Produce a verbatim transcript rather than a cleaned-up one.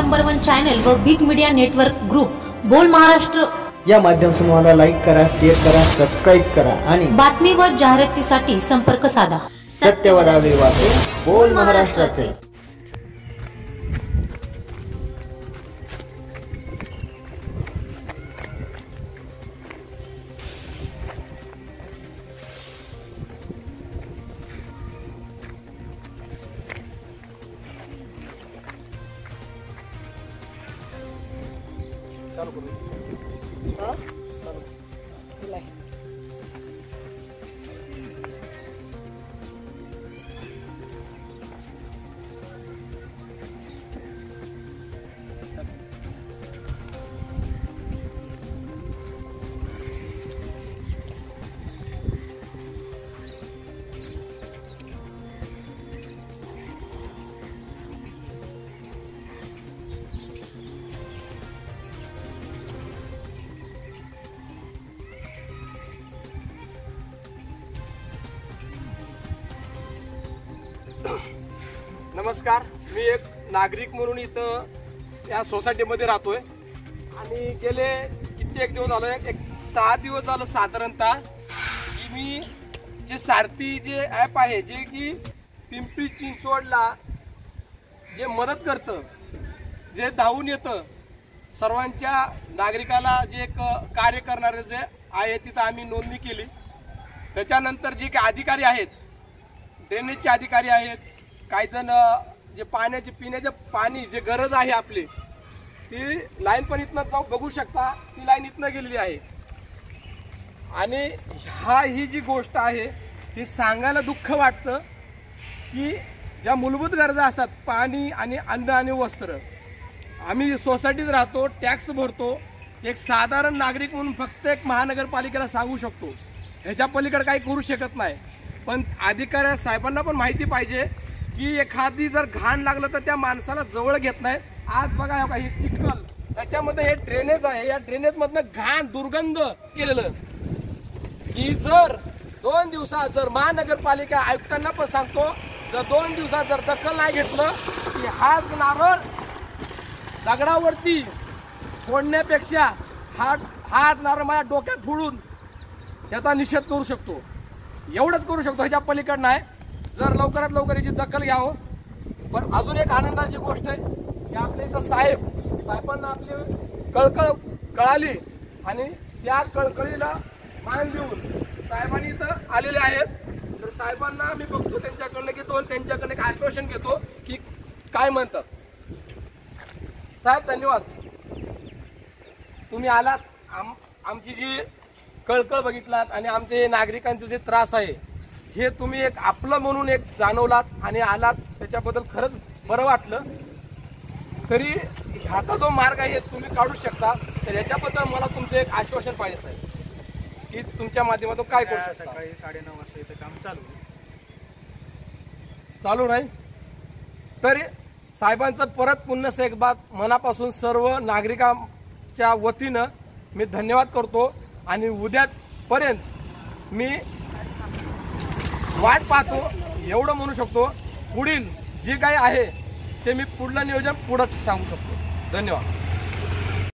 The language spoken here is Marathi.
नंबर वन चॅनल व big media network group Bol Maharashtra या माध्यमातून मला लाईक करा, शेअर करा, सबस्क्राईब करा आणि बातमी व जाहिरातीसाठी संपर्क साधा। सत्यवदावे वाचे बोल महाराष्ट्राचे। चालू करू हां चालू दिलाय। नमस्कार, मी एक नागरिक म्हणून इथं या सोसायटीमध्ये राहतोय आणि गेले किती एक दिवस झालं, एक सहा दिवस झालं साधारणतः की मी जे सारथी जे ॲप आहे जे की पिंपरी चिंचवडला जे मदत करतं, जे धावून येतं सर्वांच्या नागरिकाला जे एक कार्य करणारे जे आहे तिथं आम्ही नोंदणी केली। त्याच्यानंतर जे काही अधिकारी आहेत, ड्रेनेजचे अधिकारी आहेत, काही जण जे पाण्याचे पिण्याचे पाणी जे गरज आहे आपली ती लाईन पण इथनं जाऊ बघू शकता, ती लाईन इथनं गेलेली आहे। आणि हा ही जी गोष्ट आहे ती सांगायला दुःख वाटतं की ज्या मूलभूत गरजा असतात पाणी आणि अन्न आणि वस्त्र, आम्ही सोसायटीत राहतो, टॅक्स भरतो, एक साधारण नागरिक म्हणून फक्त एक महानगरपालिकेला सांगू शकतो, ह्याच्या पलीकडे काही करू शकत नाही। पण अधिकारी साहेबांना पण माहिती पाहिजे की एखादी जर घाण लागलं तर त्या माणसाला जवळ घेत नाही। आज बघा हे चिखल, त्याच्यामध्ये हे ड्रेनेज आहे, या ड्रेनेज मधनं घाण दुर्गंध केलेलं की जर दोन दिवसात जर महानगरपालिका आयुक्तांना पण सांगतो, जर दोन दिवसात जर दखल नाही घेतलं की हाच नारळ दगडावरती फोडण्यापेक्षा हा हाच नारळ माझ्या डोक्यात फोडून त्याचा निषेध करू शकतो, एवढंच करू शकतो, ह्याच्या पलीकडे नाही। जर लवकरात लवकर याची दखल घ्यावं। पण अजून एक आनंदाची गोष्ट आहे की आपल्या इथं साहेब साहेबांना आपली कळकळ कळाली आणि त्या कळकळीला मान देऊन साहेबांनी इथं आलेले आहेत। तर साहेबांना मी बघतो, त्यांच्याकडनं घेतो, त्यांच्याकडनं एक आश्वासन घेतो की काय म्हणतात। साहेब धन्यवाद, तुम्ही आलात, आम आमची जी कळकळ बघितलात आणि आमचे नागरिकांचे जे त्रास आहे हे तुम्ही एक आपलं म्हणून एक जाणवलात आणि आलात, त्याच्याबद्दल खरंच बरं वाटलं। तरी ह्याचा जो मार्ग आहे तुम्ही काढू शकता, तर याच्याबद्दल मला तुमचं एक आश्वासन पाहिजे साहेब की तुमच्या माध्यमातून काय करू शकता। सकाळी साडेनऊ वाजता इथं काम चालू चालू राहील। तरी साहेबांचं परत पुन्हा एक बात मनापासून सर्व नागरिकांच्या वतीनं मी धन्यवाद करतो आणि उद्यापर्यंत मी वाट पाहतो, एवढं म्हणू शकतो। पुढील जे काही आहे ते मी पुढलं नियोजन पुढं सांगू शकतो। धन्यवाद।